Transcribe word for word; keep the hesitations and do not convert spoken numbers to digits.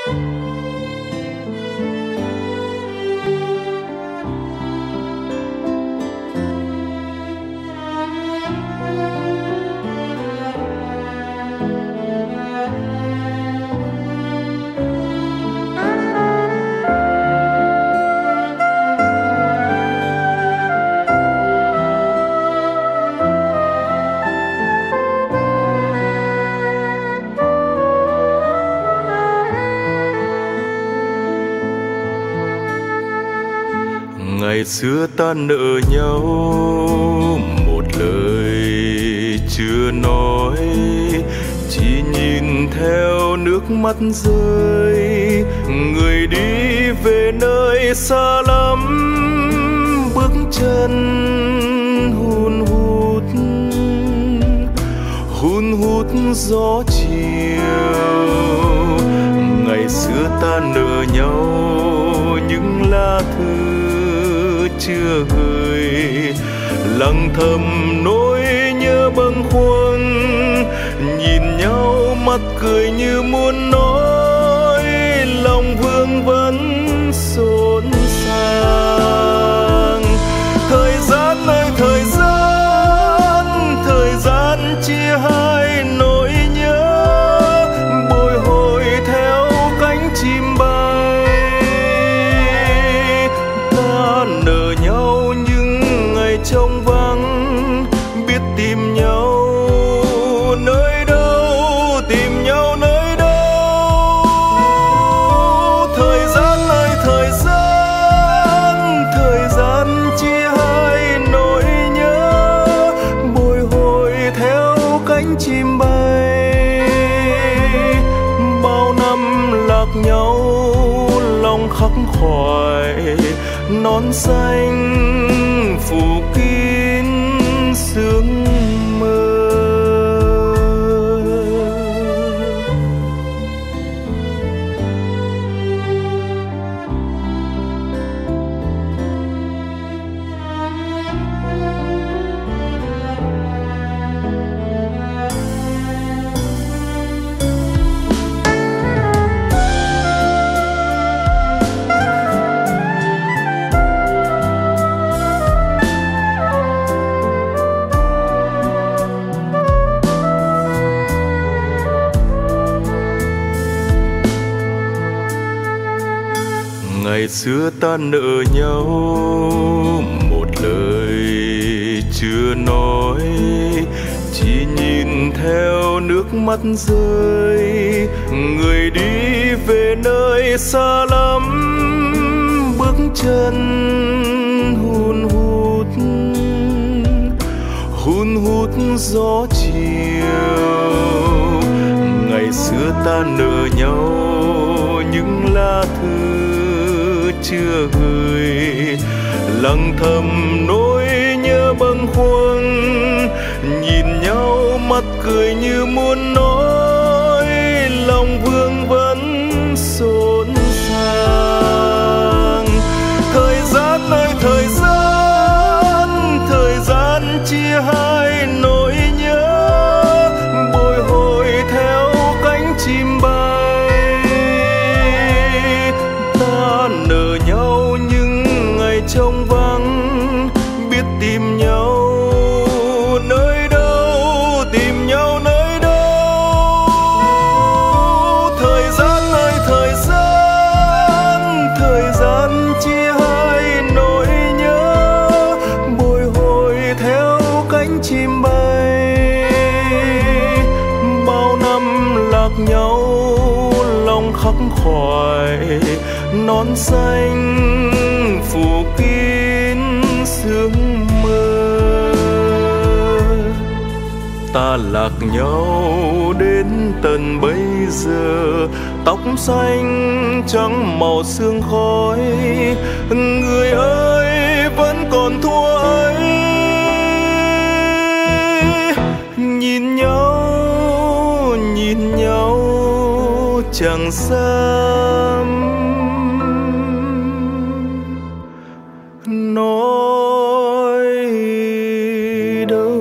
Ngày xưa ta nợ nhau một lời chưa nói, chỉ nhìn theo nước mắt rơi. Người đi về nơi xa lắm, bước chân hun hút hun hút gió chiều. Ngày xưa ta nợ nhau những lá thư chưa gửi, lặng thầm nỗi nhớ bâng khuâng. Nhìn nhau mắt cười như muốn nói, lòng vương vấn xốn sang. Thời gian ơi thời gian, thời gian chia hai nỗi nhớ, bồi hồi theo cánh chim bay. Ta nợ nhau những ngày trống vắng, biết tìm nhau nơi đâu, tìm nhau nơi đâu. Thời gian ơi thời gian, thời gian chia hai nỗi nhớ, bồi hồi theo cánh chim bay. Bao năm lạc nhau lòng khắc khoải, nón xanh phủ kín sương mơ. Ngày xưa ta nợ nhau một lời chưa nói, chỉ nhìn theo nước mắt rơi. Người đi về nơi xa lắm, bước chân hun hút hun hút gió chiều. Ngày xưa ta nợ nhau những lá thư chưa gửi, lặng thầm nỗi nhớ bâng khuâng. Nhìn nhau mắt cười như muốn nói, lòng vương vấn xốn sang. Thời gian ơi thời gian, thời gian chia hai nỗi nhớ, bồi hồi theo cánh chim bay. Ta nợ nhau những ngày trống vắng, biết tìm nhau nơi đâu, tìm nhau nơi đâu. Thời gian ơi thời gian, thời gian chia hai nỗi nhớ, bồi hồi theo cánh chim bay. Bao năm lạc nhau lòng khắc khoải, nón xanh phủ kín sương mơ. Ta lạc nhau đến tận bây giờ, tóc xanh trắng màu sương khói. Người ơi vẫn còn thua ấy, nhìn nhau nhìn nhau chẳng dám nói đâu.